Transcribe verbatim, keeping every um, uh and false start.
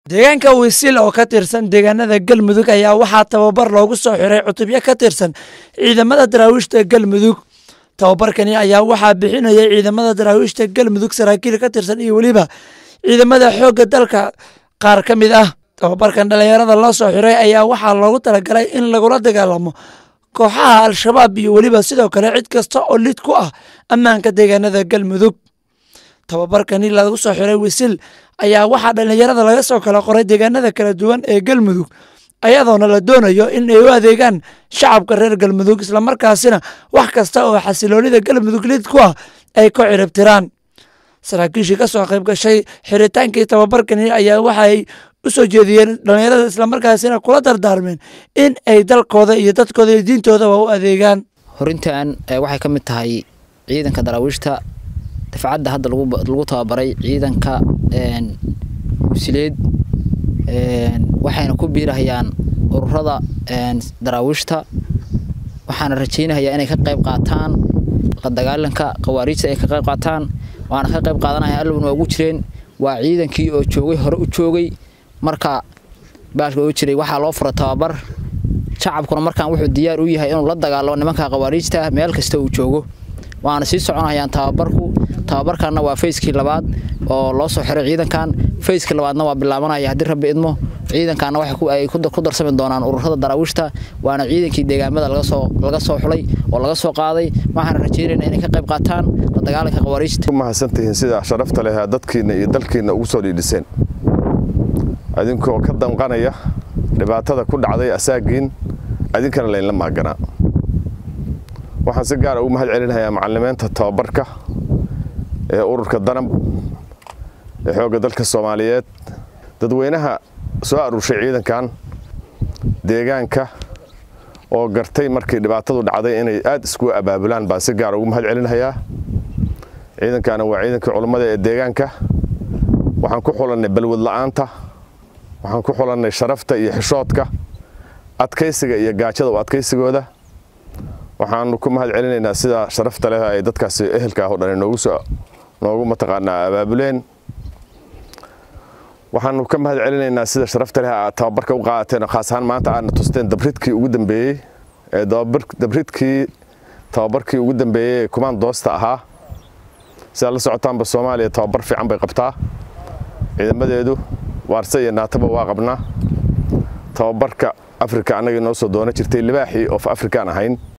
deegaanka Wisil oo ka tirsan deegaanada Galmudug ayaa waxaa tababar loogu soo xiray cutubyo ka tirsan ciidamada daraawiishta Galmudug. Tababarkani ayaa waxaa bixinayay ciidamada daraawiishta Galmudug saraakiil ka tirsan iyo waliba ciidamada xoogga dalka qaar ka mid ah. Tababarkan dhalinyarada loo soo xiray ayaa waxaa loogu talagalay in lagula dagaalamo kooxaha Al-Shabaab iyo waliba sidoo kale cid kasta oo lid ku ah ammaanka deegaanada Galmudug. tababarkani lagu soo xiray Wisil ayaa waxaa dhalinyarada laga soo kala qoray deegaanada kala duwan ee Galmudug ayadoona la doonayo in ay u adeegaan shacabka reer Galmudug isla markaasina wax kasta oo xasiloonida Galmudug lid ku ah ay ku ciribtiraan. saraakiishii ka soo qayb gashay xiritaankii tababarkani ayaa waxay u soo jeediyeen dhalinyarada isla markaasina kula dardaarmeen in ay dalkooda iyo dadkooda iyo diintooda u adeegaan. horintan waxay ka mid tahay ciidanka daraawiishta dafcadda hadda lagu lagu tababaray ciidanka een Wisileed een waxayna ku biirahayaan ururada een daraawiishta waxaana rajaynayaa inay ka qayb qaataan la dagaalanka qawaariijta ay ka qayb qaataan waana ka qayb qaadanaya alwaan ugu jireen waa ciidankii oo joogay hore u joogay marka baalka oo jiray waxa loo furo tababar shacabkuna markaan wuxuu diyaar u yahay inuu la dagaalo nimanka qawaariijta meel kasta uu joogo waana sii soconayaan tababarku tababarkana waa fayskii labaad oo loo soo xiray ciidankan fayskii labaadna waa bilaabanaya hadii rabbi idmo ciidankana waxa ku ay ku darsan doonaan ururada daraawiishta waana ciidankii deegaamada laga soo laga soo xulay oo laga soo qaaday waxaan rajaynaynaa inay ka qayb qaataan la dagaalanka qawaariijta ma hasantiin sida sharafta leh dadkiina iyo dalkiina ugu soo dhiidhiseen adinkoo ka danqanaya dhibaatada ku dhacday asaagiin adinkana la maagana waxaan si gaar ah u mahad celinayaa macallimiinta tababarka ee ururka danab ee xoogga dalka Soomaaliyeed dadweynaha soo aruurshay ciidankan deegaanka oo gartay markii dhibaatadu dhacday inay aad isku abaabulaan baa si gaar ah ugu mahad celinayaa ciidankan waa ciidanka culimada ee deegaanka waxaan ku xulanay balwad la'aanta waxaan ku xulanay sharafta iyo xishoodka adkaysiga iyo gaajada oo adkaysigooda waxaan ku mahad celinaynaa sida sharafta leh ay dadkaasi ehelka ah oo dhan noogu soo noogu mataqaanaa abaabuleen waxaan ka mahad celinaynaa sida sharafta leh tababarka u qaateen khaas ahaan maanta aan tusteen dabridkii ugu dambeeyay ee dabridkii tababarkii ugu dambeeyay kumaan doosta ahaa sida la socotaanba Soomaaliya tababar fiican bay qabtaa ciidamadeedu waarsa iyo naataba waa qabnaa tababarka Afrika anaga noo soo doona jirtay libaaxii of Afrikaan ahayn